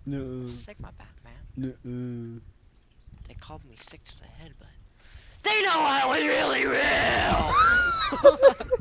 No. Sick my back, man. No. They called me sick to the head, but they know I was really real.